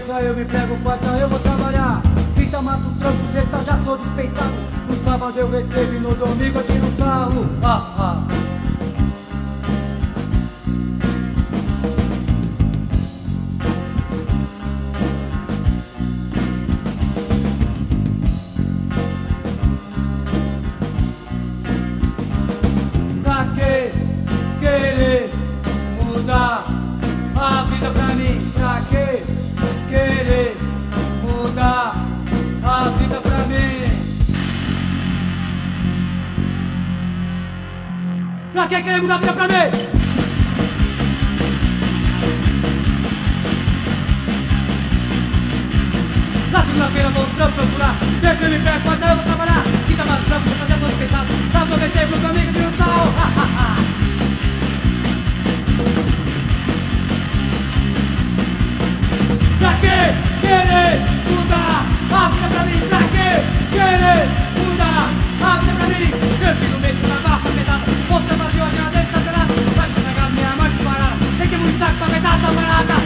terça eu me prego, quarta eu vou trabalhar. Quinta mato o trampo, sexta já sou dispensado. No sábado eu recebo e no domingo eu tiro o sarro. Pra que querer mudar a vida pra mim? Pra que querer mudar a vida pra mim? Pra que querer mudar a vida pra mim? Na segunda-feira vou procurar. Terça eu me prego, quarta eu vou trabalhar. Quinta mais trampo, sexta já sou dispensado. Pra aproveitar pros amigos de um sal. Pra que querer mudar a vida pra mim? Pra que querer mudar a vida pra mim? Eu fico no meio da barra pesada. Vou trabalhar de hoje, a dentro tá pelada. Vai pegar minha mãe de parada. Tem que muito saco pra metade da parada.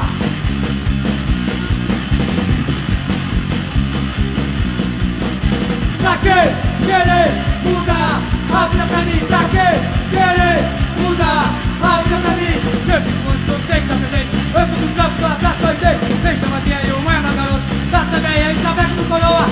Pra que querer mudar a vida pra mim? Pra que querer mudar a vida pra mim? Eu fico onde tu tem que estar presente. Eu fico no trampo, tô atrás, tô ideia. Deixa a matinha e o manhã da garota. Dá também aí, chaveco do coroa.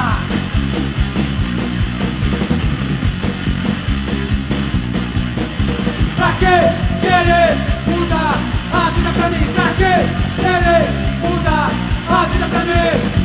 Pra que querer mudar a vida pra mim? Pra que querer mudar a vida pra mim?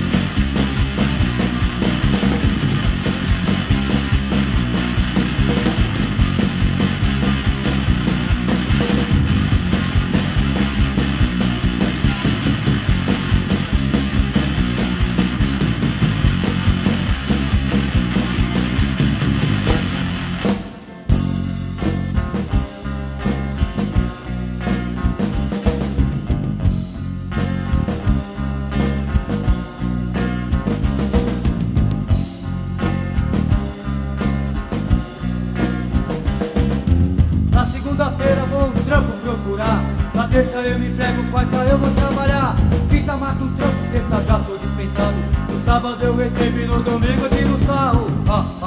Segunda-feira vou um trampo procurar. Na terça eu me prego, quarta eu vou trabalhar. Quinta mato o trampo, sexta já tô dispensado. No sábado eu recebo e no domingo eu tiro o sarro.